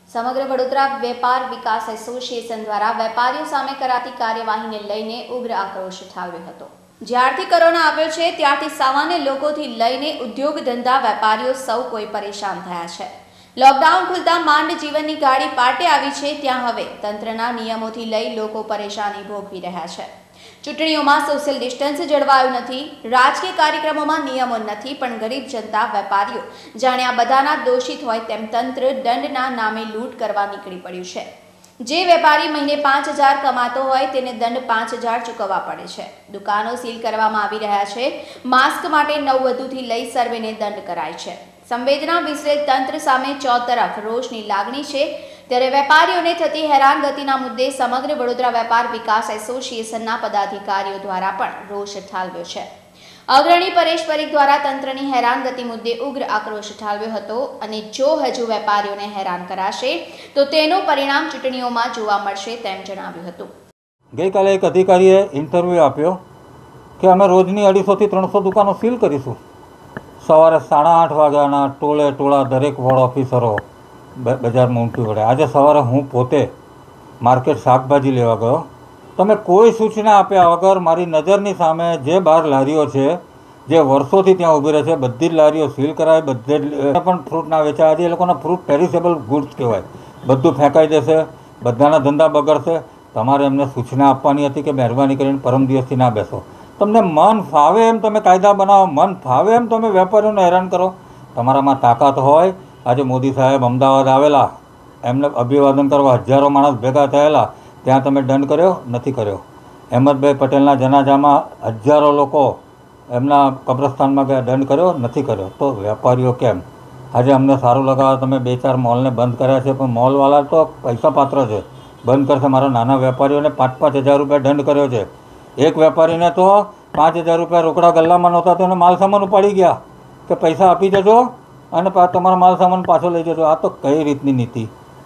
સમગ્ર વડોદરા વેપાર વિકાસ એસોસિએશન દ્વારા વેપારીઓ સામે કરાતી કાર્યવાહીને લઈને ઉગ્ર આક્રોશ ઠાલવ્યો હતો। જ્યારથી કોરોના આવ્યો છે ત્યારથી સામાન્ય લોકોથી લઈને ઉદ્યોગ ધંધા વેપારીઓ સૌ કોઈ પરેશાન થયા છે। લોકડાઉન ખુલતા માંડ જીવનની ગાડી પાટે આવી છે, ત્યાં હવે તંત્રના નિયમોથી લઈ લોકો પરેશાની ભોગવી રહ્યા છે। ચૂંટણીઓમાં સોશિયલ ડિસ્ટન્સ જળવાયું નથી, રાજકીય કાર્યક્રમોમાં નિયમો નથી, પણ ગરીબ જનતા વેપારીઓ જાણે આ બધાના દોષિત હોય તેમ તંત્ર દંડના નામે લૂંટ કરવા નીકળી પડ્યું છે। જે વેપારી મહિને 5,000 કમાતો હોય તેને દંડ 5,000 ચૂકવવા પડે છે। દુકાનો સીલ કરવામાં આવી રહ્યા છે। માસ્ક માટે 9 વધુથી લઈ સર્વેને દંડ કરાય છે। સંવેદના વિસરેલ તંત્ર સામે ચોતરફ રોષની લાગણી છે, ત્યારે વેપારીઓને થતી હેરાનગતિના મુદ્દે સમગ્ર વડોદરા વેપાર વિકાસ એસોસિએશનના પદાધિકારીઓ દ્વારા પણ રોષ ઠાલવ્યો છે। અગ્રણી પરેશ પરીખ દ્વારા તંત્રની હેરાનગતિ મુદ્દે ઉગ્ર આક્રોશ ઠાલવ્યો હતો અને જો હજુ વેપારીઓને હેરાન કરાશે તો તેનું પરિણામ ચૂંટણીઓમાં જોવા મળશે તેમ જણાવ્યું હતું। ગઈકાલે એક અધિકારીએ ઇન્ટરવ્યૂ આપ્યો કે અમે રોજની 250 થી 300 દુકાનો સીલ કરીશું। સવારે 8:30 વાગ્યાના ટોળા દરેક વોર્ડ ઓફિસરો બજારમાં ઉમટી પડે। આજે સવારે હું પોતે માર્કેટ શાકભાજી લેવા ગયો, તમે કોઈ સૂચના આપ્યા વગર મારી નજરની સામે જે 12 લારીઓ છે જે વર્ષોથી ત્યાં ઊભી રહે છે બધી જ લારીઓ સીલ કરાય, બધે જ પણ ફ્રૂટ ના વેચાય। આજે એ લોકોના ફ્રૂટ પેરિસેબલ ગુડ્સ કહેવાય, બધું ફેંકાઈ દેશે, બધાના ધંધા બગડશે। તમારે એમને સૂચના આપવાની હતી કે મહેરબાની કરીને પરમ દિવસથી ના બેસો। તમને મન ફાવે એમ તમે કાયદા બનાવો, મન ફાવે એમ તમે વેપારીઓને હેરાન કરો। તમારામાં તાકાત હોય, આજે મોદી સાહેબ અમદાવાદ આવેલા, એમને અભિવાદન કરવા હજારો માણસ ભેગા થયેલા, ત્યાં તમે દંડ કર્યો નથી કર્યો। અહેમદભાઈ પટેલના જનાજામાં હજારો લોકો એમના કબ્રસ્તાનમાં ગયા, દંડ કર્યો નથી કર્યો। તો વેપારીઓ કેમ? આજે અમને સારું લગાવે તમે 2-4 મોલને બંધ કર્યા છે, પણ મોલવાળા તો પૈસા પાત્ર છે, બંધ કરશે। મારા નાના વેપારીઓને 5-5 હજાર રૂપિયા દંડ કર્યો છે। એક વેપારીને તો 5,000 રૂપિયા રોકડા ગલ્લામાં નહોતા તો એને માલ સામાન ઉપાડી ગયા કે પૈસા આપી જજો અને તમારા માલ સામાન પાછો લઈ જજો। આ તો કઈ રીતની નીતિ?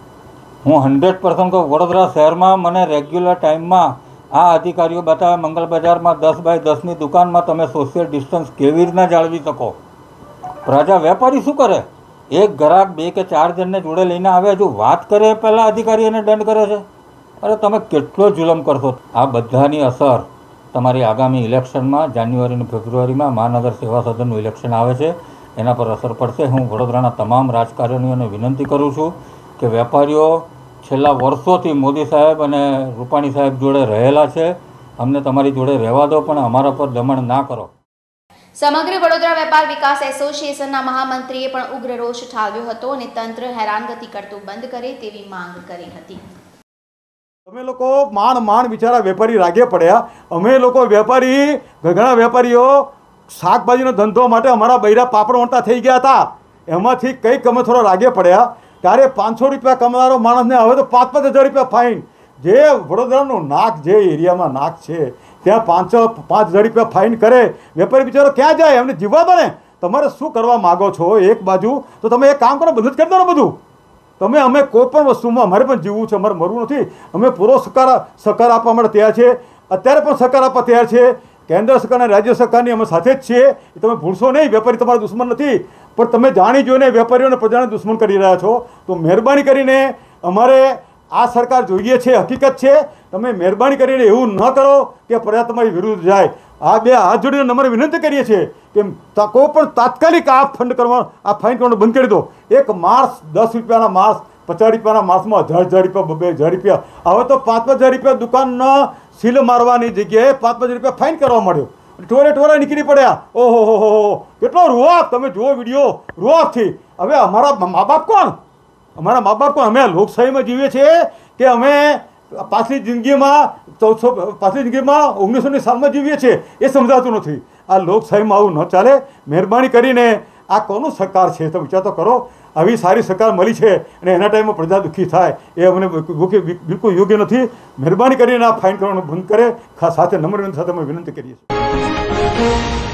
હું 100% કહું, વડોદરા શહેરમાં મને રેગ્યુલર ટાઈમમાં આ અધિકારીઓ બતાવે મંગલ બજારમાં 10x10ની દુકાનમાં તમે સોશિયલ ડિસ્ટન્સ કેવી રીતના જાળવી શકો? પ્રજા વેપારી શું કરે? એક ગ્રાહક 2 કે 4 જણને જોડે લઈને આવે, હજુ વાત કરે પહેલાં અધિકારી એને દંડ કરે છે। અરે તમે કેટલો જુલમ કરશો? આ બધાની અસર તમારી આગામી ઇલેક્શનમાં જાન્યુઆરી અને ફેબ્રુઆરીમાં મહાનગર સેવા સદનનું ઇલેક્શન આવે છે, એના પર અસર પડશે। હું વડોદરાના તમામ રાજકારણીઓને વિનંતી કરું છું કે વેપારીઓ છેલ્લા વર્ષોથી મોદી સાહેબ અને રૂપાણી સાહેબ જોડે રહેલા છે, અમને તમારી જોડે રહેવા દો, પણ અમારા પર દમણ ના કરો। સમગ્ર વડોદરા વેપાર વિકાસ એસોસિએશનના મહામંત્રીએ પણ ઉગ્ર રોષ ઠાલવ્યો હતો અને તંત્ર હેરાનગતિ કરતું બંધ કરે તેવી માંગ કરી હતી। અમે લોકો માંડ બિચારા વેપારી રાગે પડ્યા। અમે લોકો વેપારી, ઘણા વેપારીઓ શાકભાજીનો ધંધો માટે અમારા બૈરા પાપડ વણતા થઈ ગયા હતા, એમાંથી કંઈક અમે થોડા રાગે પડ્યા। ત્યારે 500 રૂપિયા કમાનારો માણસને હવે તો 5-5 હજાર રૂપિયા ફાઇન। જે વડોદરાનું નાક, જે એરિયામાં નાક છે ત્યાં 5,000 રૂપિયા ફાઇન કરે, વેપારી બિચારો ક્યાં જાય? એમને જીવવા દો ને। તમારે શું કરવા માગો છો? એક બાજુ તો તમે એક કામ કરો, બધું જ કરી દો ને બધું તમે। અમે કોઈ પણ વસ્તુમાં અમારે પણ જીવવું છે, અમારે મરવું નથી। અમે પૂરો સહકાર આપવા માટે તૈયાર છે, અત્યારે પણ સહકાર આપવા તૈયાર છે। કેન્દ્ર સરકાર અને રાજ્ય સરકારની અમે સાથે જ છીએ, એ તમે ભૂલશો નહીં। વેપારી તમારા દુશ્મન નથી, પણ તમે જાણી જોઈને વેપારીઓને પ્રજાને દુશ્મન કરી રહ્યા છો। તો મહેરબાની કરીને અમારે આ સરકાર જોઈએ છે, હકીકત છે, તમે મહેરબાની કરીને એવું ન કરો કે પ્રજા તમારી વિરુદ્ધ જાય। આ બે હાથ જોડીને અમારે વિનંતી કરીએ છીએ કે કોઈ પણ તાત્કાલિક આ ફંડ કરવાનો, આ ફાઇન કરવાનું બંધ કરી દો। એક માણસ 10 રૂપિયાના માણસ, 50 રૂપિયાના માણસમાં 1,000 રૂપિયા, 2,000 રૂપિયા, હવે તો 5,000 રૂપિયા દુકાનના સીલ મારવાની જગ્યાએ 5,000 રૂપિયા ફાઇન કરવા માંડ્યો। ટોળે નીકળી પડ્યા। ઓહો હો હો, કેટલો રૂઆબ! તમે જુઓ વિડીયો, રૂઆબથી। હવે અમારા મા બાપ કોણ? અમારા મા બાપ કોણ? અમે લોકશાહીમાં જીવીએ છીએ કે અમે પાછલી જિંદગીમાં 1900ની સાલમાં જીવીએ છીએ? એ સમજાતું નથી। આ લોકશાહીમાં આવું ન ચાલે। મહેરબાની કરીને આ કોનું સરકાર છે તમે વિચાર તો કરો। આવી સારી સરકાર મળી છે અને એના ટાઈમમાં પ્રજા દુઃખી થાય એ અમને બિલકુલ યોગ્ય નથી। મહેરબાની કરીને આ ફાઇન કરવાનું બંધ કરે, સાથે નમ્ર સાથે અમે વિનંતી કરીએ છીએ।